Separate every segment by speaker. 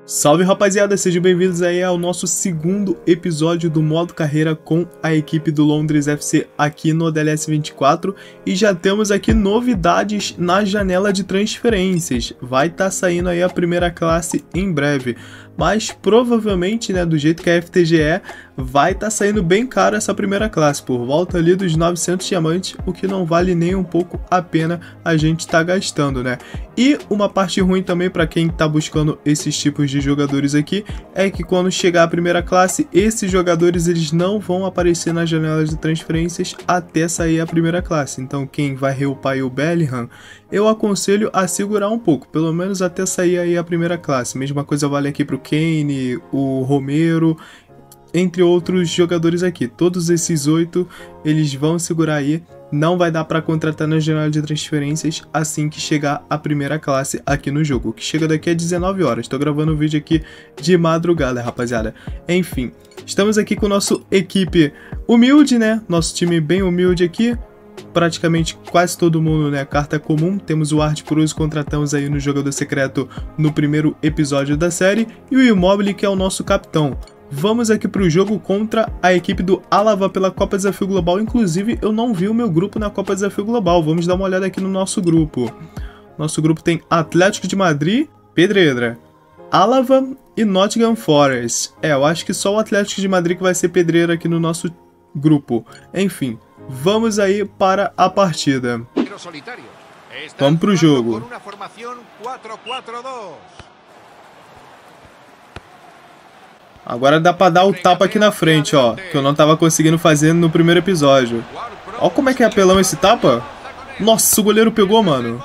Speaker 1: Salve rapaziada, sejam bem-vindos aí ao nosso segundo episódio do modo carreira com a equipe do Londres FC aqui no DLS 24 e já temos aqui novidades na janela de transferências. Vai estar saindo aí a primeira classe em breve, mas provavelmente, né, do jeito que a FTG é, vai estar saindo bem caro essa primeira classe, por volta ali dos 900 diamantes, o que não vale nem um pouco a pena a gente tá gastando, né? E uma parte ruim também para quem tá buscando esses tipos de jogadores aqui é que quando chegar a primeira classe, esses jogadores eles não vão aparecer nas janelas de transferências até sair a primeira classe. Então quem vai reupar aí o Bellingham, eu aconselho a segurar um pouco, pelo menos até sair aí a primeira classe. Mesma coisa vale aqui pro Kane, o Romero, entre outros jogadores aqui. Todos esses 8 eles vão segurar aí. Não vai dar para contratar na janela de transferências assim que chegar a primeira classe aqui no jogo, que chega daqui a 19 horas. Tô gravando o vídeo aqui de madrugada, rapaziada. Enfim, estamos aqui com o nosso equipe humilde, né? Nosso time bem humilde aqui. Praticamente quase todo mundo, né? Carta comum. Temos o Art Cruz, contratamos aí no Jogador Secreto no primeiro episódio da série. E o Immobile, que é o nosso capitão. Vamos aqui para o jogo contra a equipe do Álava pela Copa Desafio Global. Inclusive, eu não vi o meu grupo na Copa Desafio Global. Vamos dar uma olhada aqui no nosso grupo. Nosso grupo tem Atlético de Madrid, Pedreira, Álava e Nottingham Forest. Eu acho que só o Atlético de Madrid que vai ser pedreira aqui no nosso grupo. Enfim, vamos aí para a partida. Vamos para o jogo. Agora dá pra dar o tapa aqui na frente, ó. Que eu não tava conseguindo fazer no primeiro episódio. Ó como é que é apelão esse tapa. Nossa, o goleiro pegou, mano.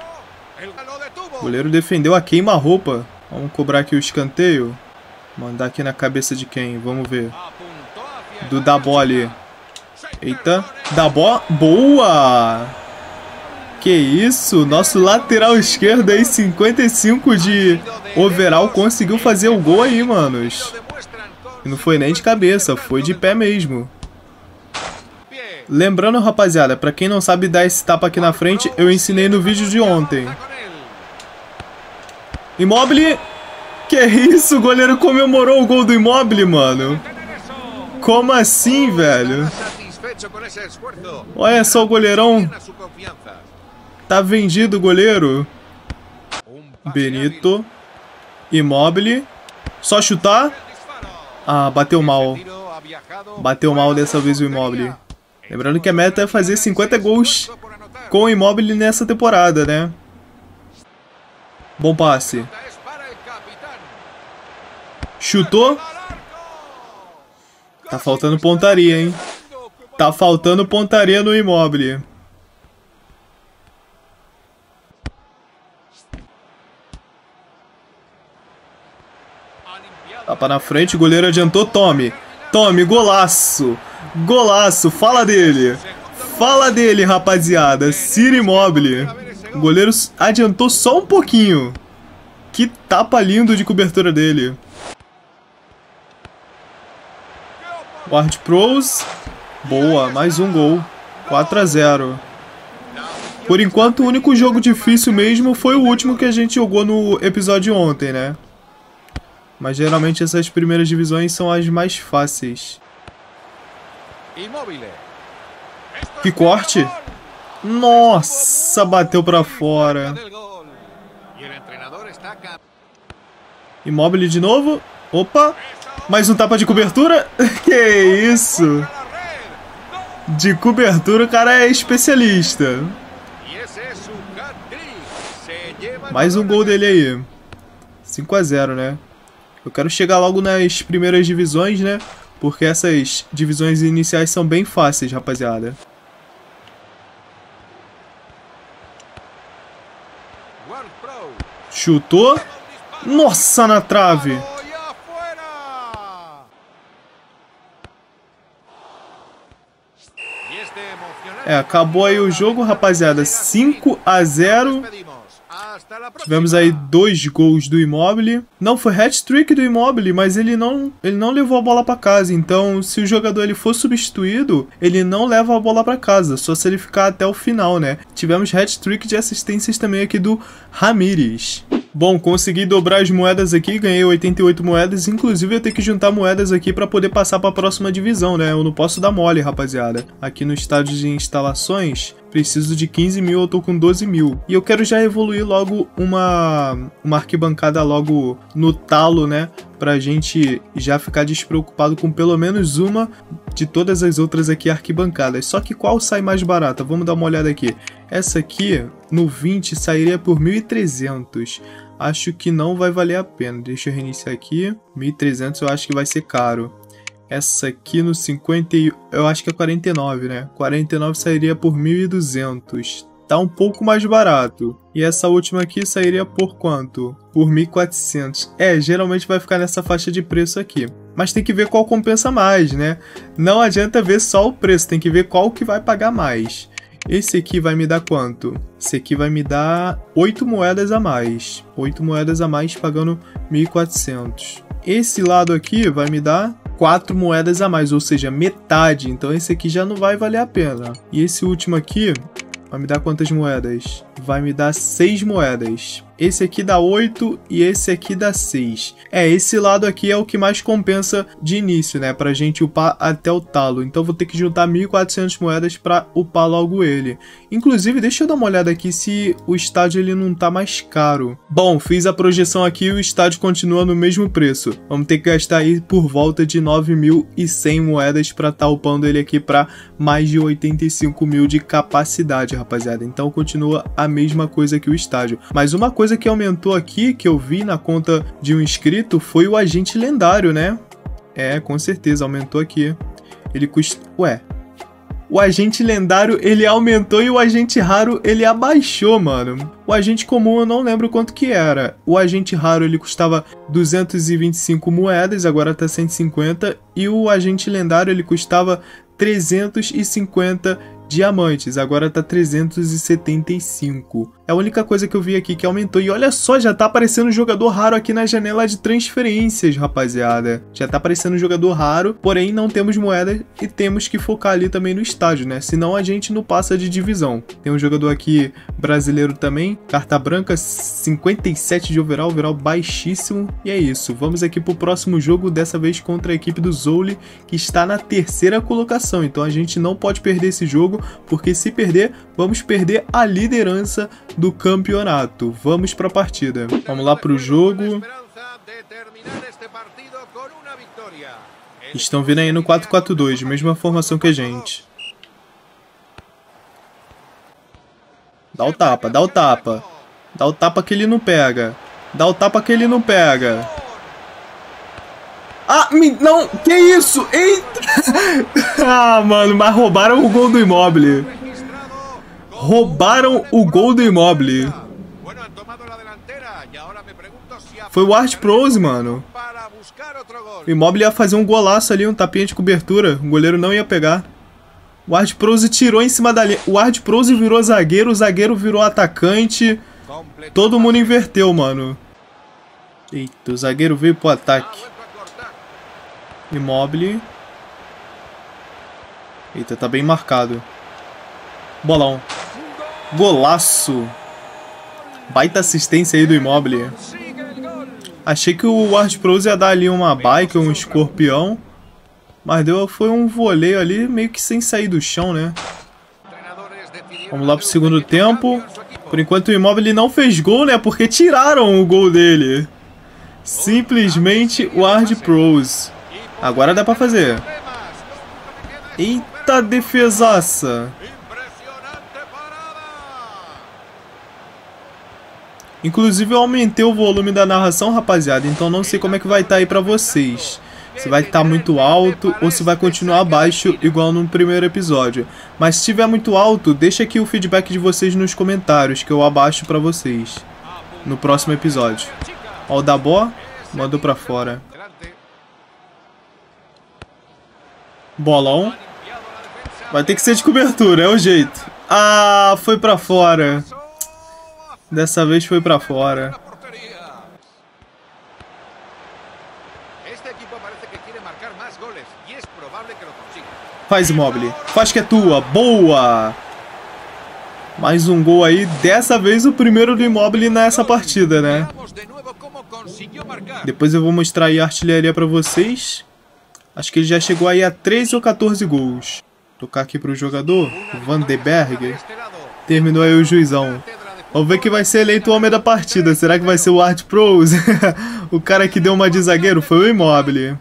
Speaker 1: O goleiro defendeu a queima-roupa. Vamos cobrar aqui o escanteio. Mandar aqui na cabeça de quem? Vamos ver. Do Dabó ali. Eita. Dabó. Boa! Que isso? Nosso lateral esquerdo aí, 55 de overall, conseguiu fazer o gol aí, manos. E não foi nem de cabeça, foi de pé mesmo. Lembrando, rapaziada, pra quem não sabe dar esse tapa aqui na frente, eu ensinei no vídeo de ontem. Immobile. Que isso? O goleiro comemorou o gol do Immobile, mano. Como assim, velho? Olha só o goleirão. Tá vendido o goleiro. Benito. Immobile. Só chutar. Ah, bateu mal. Bateu mal dessa vez o Immobile. Lembrando que a meta é fazer 50 gols com o Immobile nessa temporada, né? Bom passe. Chutou. Tá faltando pontaria, hein? Tá faltando pontaria no Immobile. Tapa na frente, o goleiro adiantou, tome. Tome, golaço. Golaço, fala dele. Fala dele, rapaziada. Ciro Immobile. O goleiro adiantou só um pouquinho. Que tapa lindo de cobertura dele. Ward Pros. Boa, mais um gol. 4 a 0. Por enquanto, o único jogo difícil mesmo foi o último que a gente jogou no episódio ontem, né? Mas geralmente essas primeiras divisões são as mais fáceis. Que corte! Nossa, bateu pra fora. Immobile de novo. Opa! Mais um tapa de cobertura. Que isso! De cobertura o cara é especialista. Mais um gol dele aí. 5 a 0, né? Eu quero chegar logo nas primeiras divisões, né? Porque essas divisões iniciais são bem fáceis, rapaziada. Chutou. Nossa, na trave. Acabou aí o jogo, rapaziada. 5 a 0. Tivemos aí 2 gols do Immobile. Não foi hat-trick do Immobile, mas ele não levou a bola para casa. Então, se o jogador ele for substituído, ele não leva a bola para casa, só se ele ficar até o final, né? Tivemos hat-trick de assistências também aqui do Ramires. Bom, consegui dobrar as moedas aqui, ganhei 88 moedas, inclusive eu tenho que juntar moedas aqui para poder passar para a próxima divisão, né? Eu não posso dar mole, rapaziada. Aqui no estádio de instalações, preciso de 15 mil, eu tô com 12 mil. E eu quero já evoluir logo uma arquibancada logo no talo, né? Pra gente já ficar despreocupado com pelo menos uma de todas as outras aqui arquibancadas. Só que qual sai mais barata? Vamos dar uma olhada aqui. Essa aqui, no 20, sairia por 1.300. Acho que não vai valer a pena. Deixa eu reiniciar aqui. 1.300 eu acho que vai ser caro. Essa aqui no 50, eu acho que é 49, né? 49 sairia por 1.200. Tá um pouco mais barato. E essa última aqui sairia por quanto? Por 1.400. É, geralmente vai ficar nessa faixa de preço aqui. Mas tem que ver qual compensa mais, né? Não adianta ver só o preço, tem que ver qual que vai pagar mais. Esse aqui vai me dar quanto? Esse aqui vai me dar 8 moedas a mais. 8 moedas a mais pagando 1.400. Esse lado aqui vai me dar 4 moedas a mais, ou seja, metade. Então esse aqui já não vai valer a pena. E esse último aqui vai me dar quantas moedas? Vai me dar 6 moedas. Esse aqui dá 8 e esse aqui dá 6. É, esse lado aqui é o que mais compensa de início, né? Pra gente upar até o talo. Então vou ter que juntar 1.400 moedas pra upar logo ele. Inclusive, deixa eu dar uma olhada aqui se o estádio ele não tá mais caro. Bom, fiz a projeção aqui e o estádio continua no mesmo preço. Vamos ter que gastar aí por volta de 9.100 moedas pra tá upando ele aqui pra mais de 85 mil de capacidade, rapaziada. Então continua a mesma coisa que o estádio. Mas uma coisa que aumentou aqui, que eu vi na conta de um inscrito, foi o agente lendário, né? É, com certeza, aumentou aqui. Ele custa... Ué, o agente lendário, ele aumentou e o agente raro, ele abaixou, mano. O agente comum eu não lembro quanto que era. O agente raro, ele custava 225 moedas, agora tá 150. E o agente lendário, ele custava 350 diamantes, agora tá 375. É a única coisa que eu vi aqui que aumentou. E olha só, já tá aparecendo jogador raro aqui na janela de transferências, rapaziada. Já tá aparecendo jogador raro, porém não temos moeda e temos que focar ali também no estádio, né? Senão a gente não passa de divisão. Tem um jogador aqui brasileiro também, carta branca, 57 de overall, overall baixíssimo. E é isso, vamos aqui pro próximo jogo, dessa vez contra a equipe do Zouli, que está na terceira colocação. Então a gente não pode perder esse jogo, porque se perder, vamos perder a liderança do campeonato. Vamos para a partida. Vamos lá para o jogo. Estão vindo aí no 4-4-2, mesma formação que a gente. Dá o tapa, dá o tapa. Dá o tapa que ele não pega. Dá o tapa que ele não pega. Ah, não, que isso? Eita! Ah, mano, mas roubaram o gol do Immobile. Roubaram o gol do Immobile. Foi o Art Prose, mano. O Immobile ia fazer um golaço ali, um tapinha de cobertura. O goleiro não ia pegar. O Art Prose tirou em cima da linha. O Art Prose virou zagueiro, o zagueiro virou atacante. Todo mundo inverteu, mano. Eita, o zagueiro veio pro ataque. Immobile. Eita, tá bem marcado. Bolão. Golaço. Baita assistência aí do Immobile. Achei que o Art Prose ia dar ali uma bike, um escorpião. Mas foi um voleio ali, meio que sem sair do chão, né? Vamos lá pro segundo tempo. Por enquanto o Immobile não fez gol, né? Porque tiraram o gol dele. Simplesmente o Art Prose. Agora dá pra fazer. Eita defesaça. Inclusive eu aumentei o volume da narração, rapaziada. Então não sei como é que vai estar aí pra vocês. Se vai estar muito alto ou se vai continuar baixo igual no primeiro episódio. Mas se estiver muito alto, deixa aqui o feedback de vocês nos comentários, que eu abaixo pra vocês no próximo episódio. Ó, o Dabó mandou pra fora. Bolão. Vai ter que ser de cobertura, é o jeito. Ah, foi pra fora. Dessa vez foi pra fora. Faz, Immobile. Faz que é tua. Boa! Mais um gol aí. Dessa vez o primeiro do Immobile nessa partida, né? Depois eu vou mostrar aí a artilharia pra vocês. Acho que ele já chegou aí a 13 ou 14 gols. Tocar aqui pro jogador, Van de Berg. Terminou aí o juizão. Vamos ver quem vai ser eleito o homem da partida. Será que vai ser o Art Pros? O cara que deu uma de zagueiro foi o Immobile.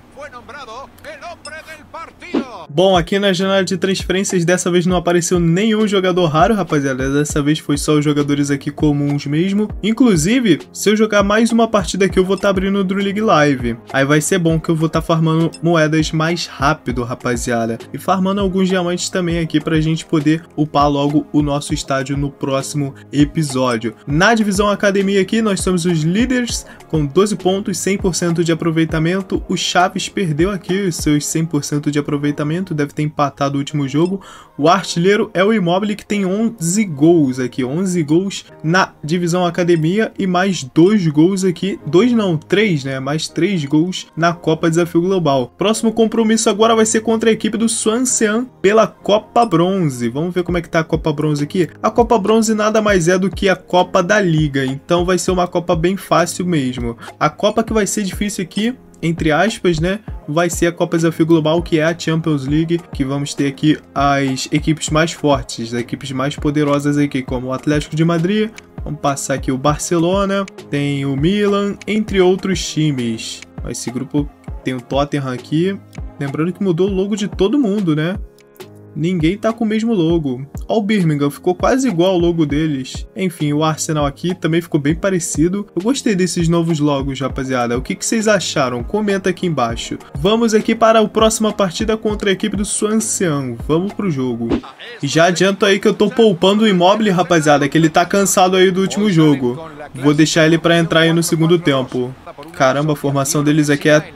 Speaker 1: Bom, aqui na janela de transferências dessa vez não apareceu nenhum jogador raro, rapaziada. Dessa vez foi só os jogadores aqui comuns mesmo. Inclusive, se eu jogar mais uma partida aqui, eu vou estar abrindo o Drew League Live. Aí vai ser bom que eu vou estar farmando moedas mais rápido, rapaziada. E farmando alguns diamantes também aqui pra gente poder upar logo o nosso estádio no próximo episódio. Na divisão academia aqui, nós somos os líderes com 12 pontos, 100% de aproveitamento. O Chaves perdeu aqui os seus 100% de aproveitamento. Deve ter empatado o último jogo. O artilheiro é o Immobile, que tem 11 gols aqui, 11 gols na divisão academia e mais 2 gols aqui, 2 não, 3, né, mais 3 gols na Copa Desafio Global. Próximo compromisso agora vai ser contra a equipe do Swansea pela Copa Bronze. Vamos ver como é que tá a Copa Bronze aqui. A Copa Bronze nada mais é do que a Copa da Liga, então vai ser uma Copa bem fácil mesmo. A Copa que vai ser difícil aqui, entre aspas, né, vai ser a Copa Desafio Global, que é a Champions League, que vamos ter aqui as equipes mais fortes, as equipes mais poderosas aqui, como o Atlético de Madrid, vamos passar aqui o Barcelona, tem o Milan, entre outros times. Esse grupo tem o Tottenham aqui, lembrando que mudou o logo de todo mundo, né? Ninguém tá com o mesmo logo. Ó, o Birmingham ficou quase igual ao logo deles. Enfim, o Arsenal aqui também ficou bem parecido. Eu gostei desses novos logos, rapaziada. O que vocês acharam? Comenta aqui embaixo. Vamos aqui para a próxima partida contra a equipe do Swansea. Vamos pro jogo. E já adianto aí que eu tô poupando o Immobile, rapaziada, que ele tá cansado aí do último jogo. Vou deixar ele para entrar aí no segundo tempo. Caramba, a formação deles aqui é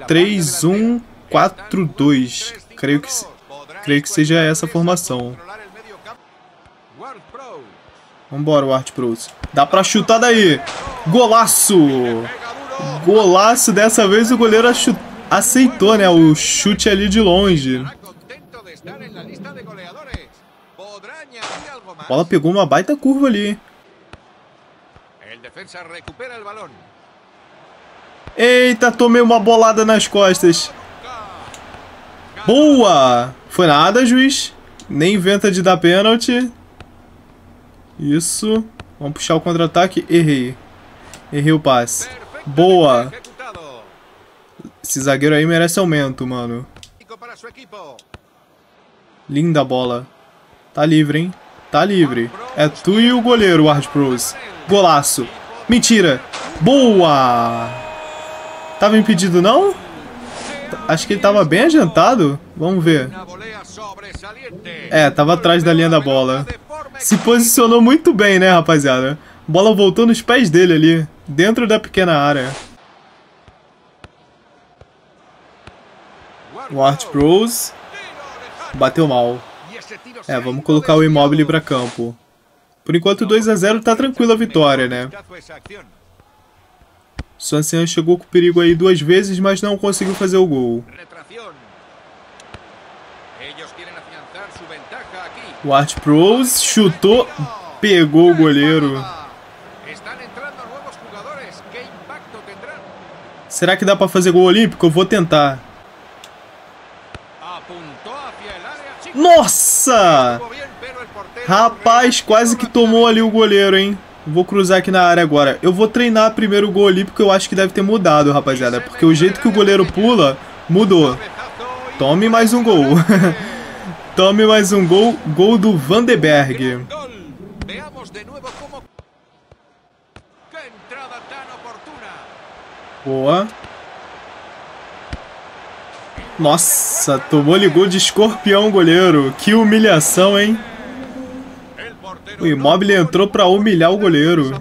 Speaker 1: 3-1-4-2. Creio que seja essa a formação. Vambora, o Art Pros. Dá pra chutar daí. Golaço! Golaço. Dessa vez o goleiro aceitou, né? O chute ali de longe. A bola pegou uma baita curva ali. Eita, tomei uma bolada nas costas. Boa! Foi nada, juiz. Nem inventa de dar pênalti. Isso. Vamos puxar o contra-ataque. Errei. Errei o passe. Boa! Esse zagueiro aí merece aumento, mano. Linda bola. Tá livre, hein? Tá livre. É tu e o goleiro, Art Pros. Golaço. Mentira. Boa! Tava impedido, não? Acho que ele tava bem adiantado. Vamos ver. É, tava atrás da linha da bola. Se posicionou muito bem, né, rapaziada? A bola voltou nos pés dele ali, dentro da pequena área. O Art Pros bateu mal. É, vamos colocar o Immobile pra campo. Por enquanto 2-0 tá tranquila a vitória, né? Swansea chegou com perigo aí 2 vezes, mas não conseguiu fazer o gol. O Art Pros chutou, pegou o goleiro. Será que dá pra fazer gol olímpico? Eu vou tentar. Nossa! Rapaz, quase que tomou ali o goleiro, hein? Vou cruzar aqui na área agora. Eu vou treinar primeiro o gol olímpico, eu acho que deve ter mudado, rapaziada. Porque o jeito que o goleiro pula, mudou. Tome mais um gol. Tome mais um gol. Gol do Van de Berg. Boa. Nossa, tomou-lhe gol de escorpião, goleiro. Que humilhação, hein? O Immobile entrou pra humilhar o goleiro.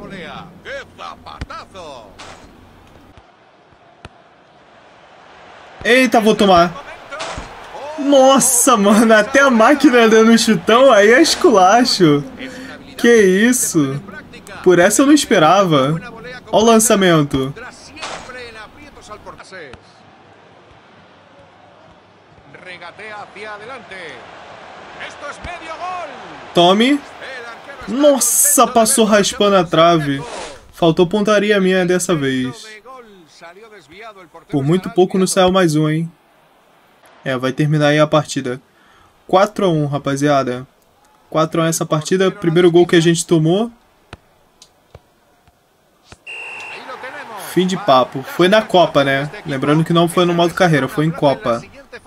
Speaker 1: Eita, vou tomar. Nossa, mano, até a máquina dando chutão, aí é esculacho. Que isso? Por essa eu não esperava. Olha o lançamento. Tome. Nossa, passou raspando a trave. Faltou pontaria minha dessa vez. Por muito pouco não saiu mais um, hein? É, vai terminar aí a partida. 4 a 1, rapaziada. 4 a 1 essa partida. Primeiro gol que a gente tomou. Fim de papo. Foi na Copa, né? Lembrando que não foi no modo carreira, foi em Copa.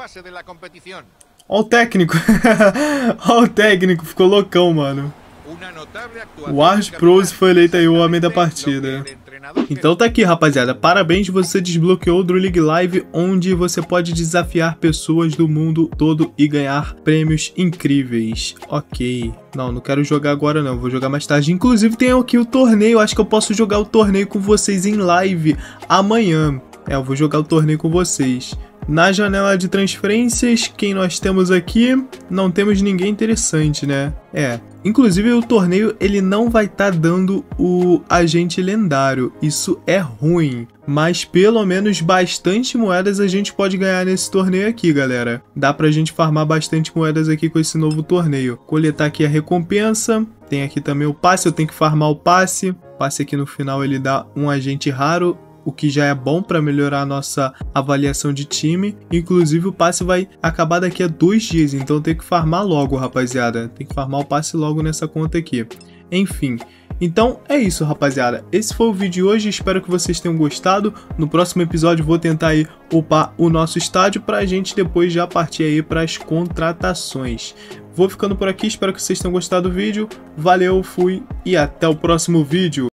Speaker 1: Ó o técnico. Ó o técnico, ficou loucão, mano. O Ward Prowse foi eleito aí o homem da partida. Então tá aqui, rapaziada. Parabéns, você desbloqueou o Drew League Live, onde você pode desafiar pessoas do mundo todo e ganhar prêmios incríveis. Ok. Não quero jogar agora não, vou jogar mais tarde. Inclusive tem aqui o torneio, acho que eu posso jogar o torneio com vocês em live amanhã. É, eu vou jogar o torneio com vocês. Na janela de transferências, quem nós temos aqui? Não temos ninguém interessante, né? É. Inclusive o torneio ele não vai estar dando o agente lendário. Isso é ruim. Mas pelo menos bastante moedas a gente pode ganhar nesse torneio aqui, galera. Dá pra gente farmar bastante moedas aqui com esse novo torneio. Coletar aqui a recompensa. Tem aqui também o passe, eu tenho que farmar o passe. O passe aqui no final ele dá um agente raro, o que já é bom para melhorar a nossa avaliação de time. Inclusive o passe vai acabar daqui a 2 dias, então tem que farmar logo, rapaziada. Tem que farmar o passe logo nessa conta aqui. Enfim, então é isso, rapaziada. Esse foi o vídeo de hoje, espero que vocês tenham gostado. No próximo episódio vou tentar aí upar o nosso estádio pra gente depois já partir aí para as contratações. Vou ficando por aqui, espero que vocês tenham gostado do vídeo. Valeu, fui e até o próximo vídeo.